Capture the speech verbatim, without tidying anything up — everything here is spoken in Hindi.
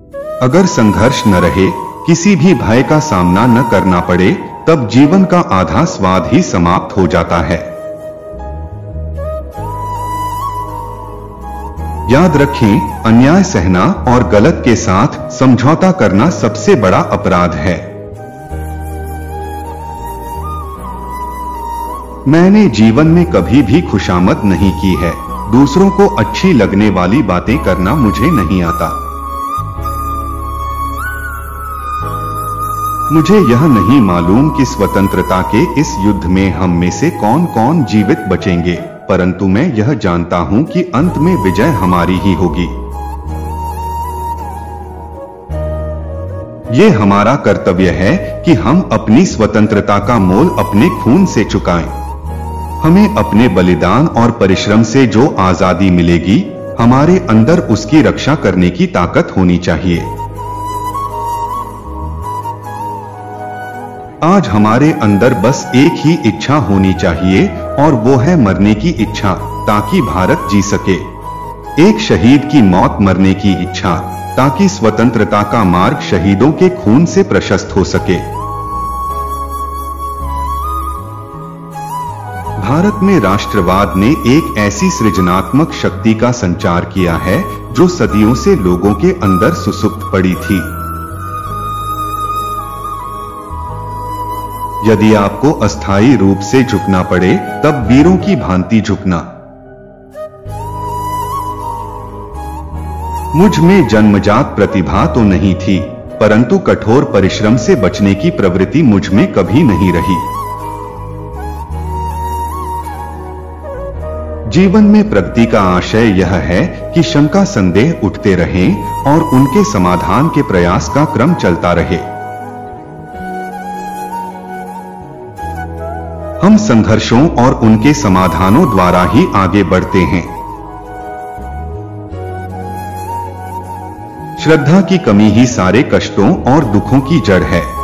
अगर संघर्ष न रहे, किसी भी भय का सामना न करना पड़े, तब जीवन का आधा स्वाद ही समाप्त हो जाता है। याद रखें, अन्याय सहना और गलत के साथ समझौता करना सबसे बड़ा अपराध है। मैंने जीवन में कभी भी खुशामद नहीं की है। दूसरों को अच्छी लगने वाली बातें करना मुझे नहीं आता। मुझे यह नहीं मालूम कि स्वतंत्रता के इस युद्ध में हम में से कौन कौन जीवित बचेंगे, परंतु मैं यह जानता हूं कि अंत में विजय हमारी ही होगी। ये हमारा कर्तव्य है कि हम अपनी स्वतंत्रता का मोल अपने खून से चुकाएं। हमें अपने बलिदान और परिश्रम से जो आजादी मिलेगी, हमारे अंदर उसकी रक्षा करने की ताकत होनी चाहिए। आज हमारे अंदर बस एक ही इच्छा होनी चाहिए, और वो है मरने की इच्छा, ताकि भारत जी सके। एक शहीद की मौत मरने की इच्छा, ताकि स्वतंत्रता का मार्ग शहीदों के खून से प्रशस्त हो सके। भारत में राष्ट्रवाद ने एक ऐसी सृजनात्मक शक्ति का संचार किया है जो सदियों से लोगों के अंदर सुसुप्त पड़ी थी। यदि आपको अस्थायी रूप से झुकना पड़े, तब वीरों की भांति झुकना। मुझ में जन्मजात प्रतिभा तो नहीं थी, परंतु कठोर परिश्रम से बचने की प्रवृत्ति मुझ में कभी नहीं रही। जीवन में प्रगति का आशय यह है कि शंका संदेह उठते रहें और उनके समाधान के प्रयास का क्रम चलता रहे। हम संघर्षों और उनके समाधानों द्वारा ही आगे बढ़ते हैं। श्रद्धा की कमी ही सारे कष्टों और दुखों की जड़ है।